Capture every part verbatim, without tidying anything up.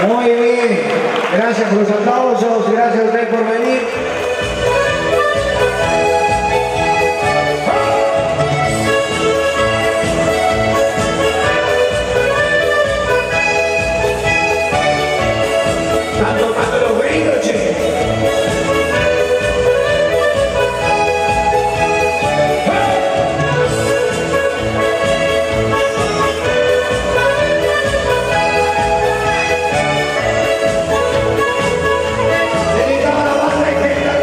Muy bien, gracias por los aplausos, gracias a usted por venir. Están tocando los gringos, che. Dedicado a la banda y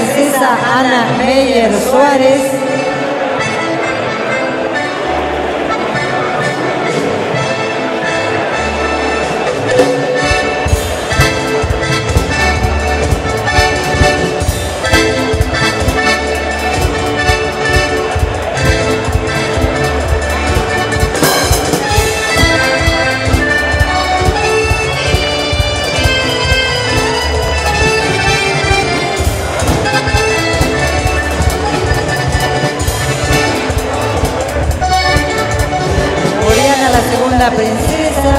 princesa Ana Meyer Suárez. La princesa.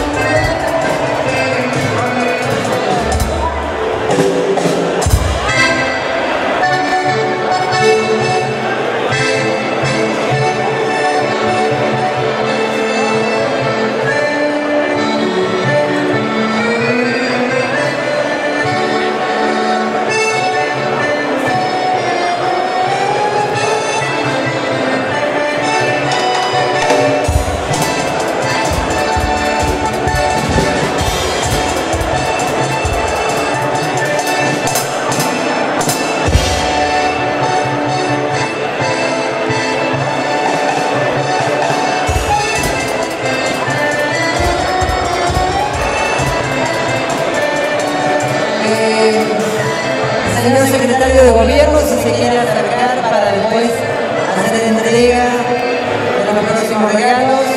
Señor secretario de Gobierno, si se quiere acercar para después hacer entrega de los próximos regalos.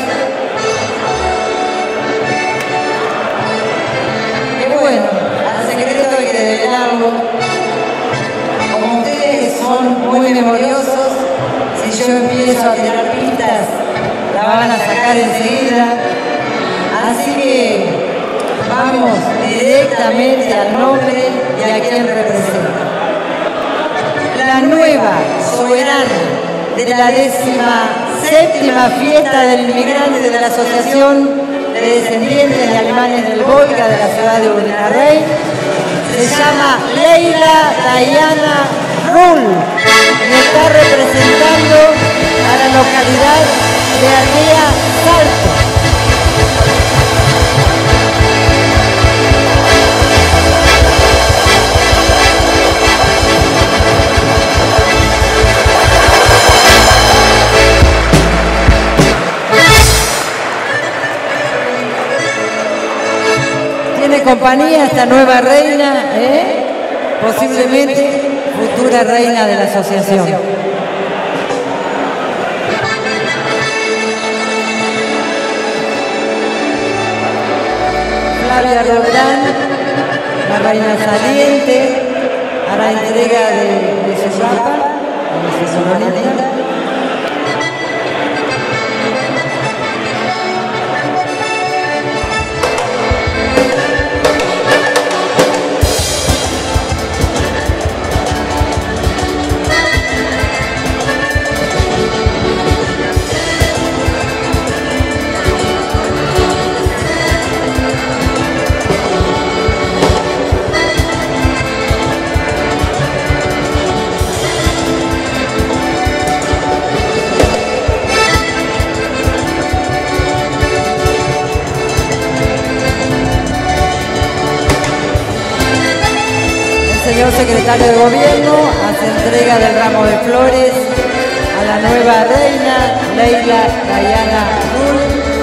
Y bueno, al secreto hay que develarlo. Como ustedes son muy memoriosos, si yo empiezo a tirar pistas, la van a sacar enseguida. Así que vamos directamente al nombre y a quien representa. La nueva soberana de la décima séptima fiesta del inmigrante de la Asociación de Descendientes de Alemanes del Volga de la ciudad de Urdanarrey se llama Leila Dayana Rull y está representando a la localidad de Ardea Salto. Tiene compañía esta nueva reina, ¿eh? Posiblemente futura reina de la asociación. Flavia Roldán, la reina saliente, hará entrega de, de su capa, de su soronita. Señor secretario de Gobierno hace entrega del ramo de flores a la nueva reina Leila Dayana Rull.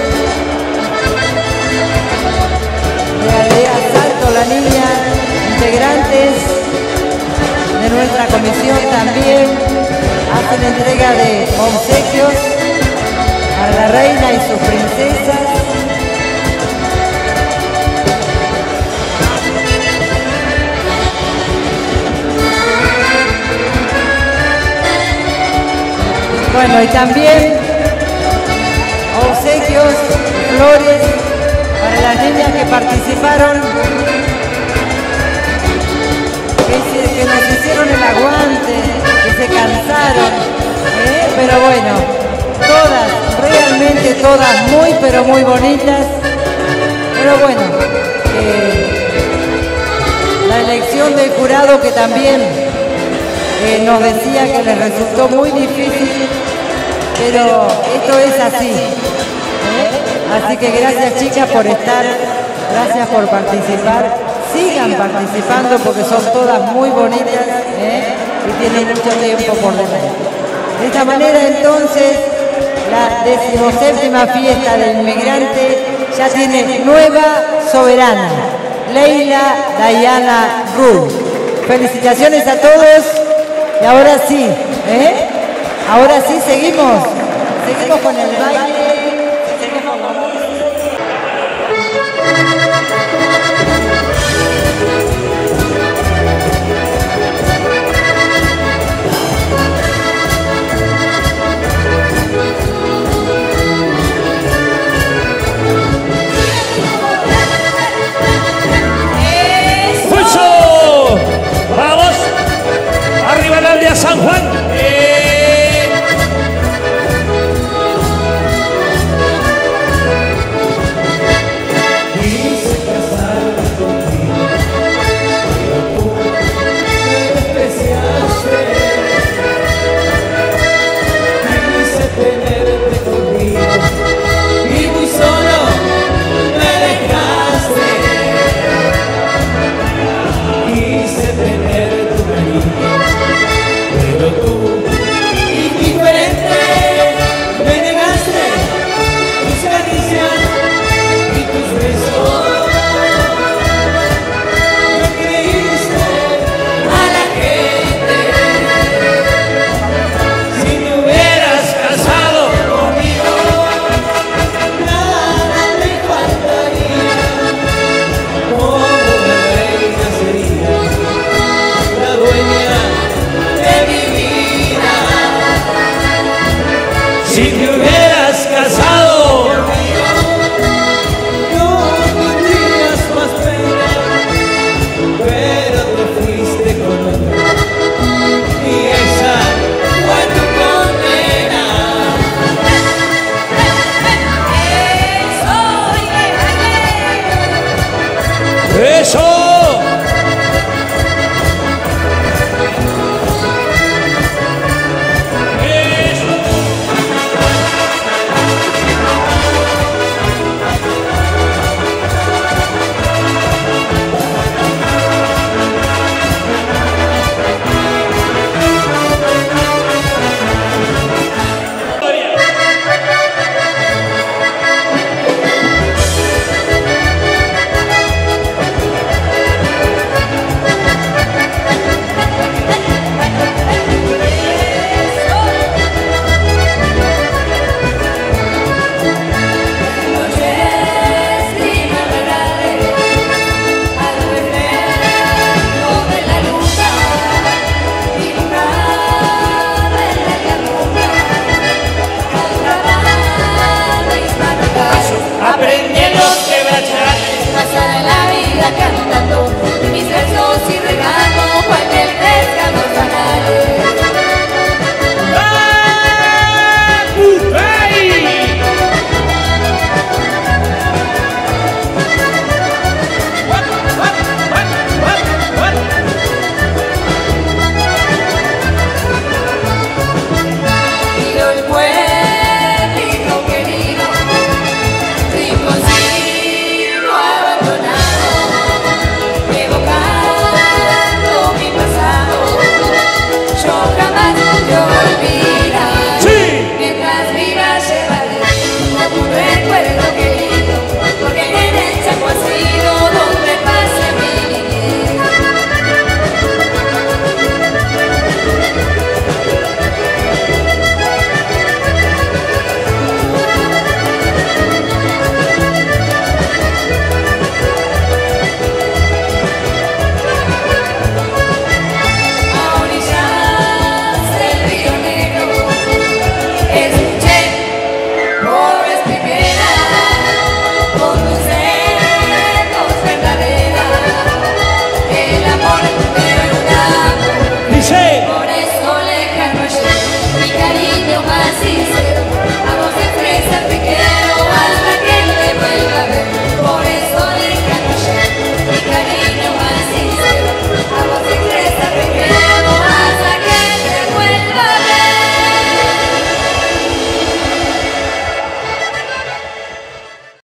De Ardea Salto, la niña, integrantes de nuestra comisión también hacen entrega de obsequios a la reina y sus princesas. Bueno, y también obsequios, flores para las niñas que participaron, que, se, que nos hicieron el aguante, que se cansaron, ¿eh? Pero bueno, todas, realmente todas muy pero muy bonitas. Pero bueno, eh, la elección del jurado que también eh, nos decía que les resultó muy difícil. Pero esto es así, ¿eh? Así que gracias chicas por estar, gracias por participar, sigan participando porque son todas muy bonitas, ¿eh? y tiene mucho tiempo por delante. De esta manera, entonces, la decimoséptima fiesta del inmigrante ya tiene nueva soberana, Leila Dayana Rule. Felicitaciones a todos y ahora sí, ¿eh? Ahora sí seguimos, seguimos con el baile, seguimos con la San Juan. Eh. Quise casarme contigo, pero tú me despreciaste. Quise tenerte conmigo y muy solo me dejaste. Quise tener tu cariño, pero tú, indiferente, me negaste tus caricias y tus besos. No creíste a la gente. Si te hubieras casado conmigo, nada me faltaría. Como una reina sería la dueña de mi vida. Si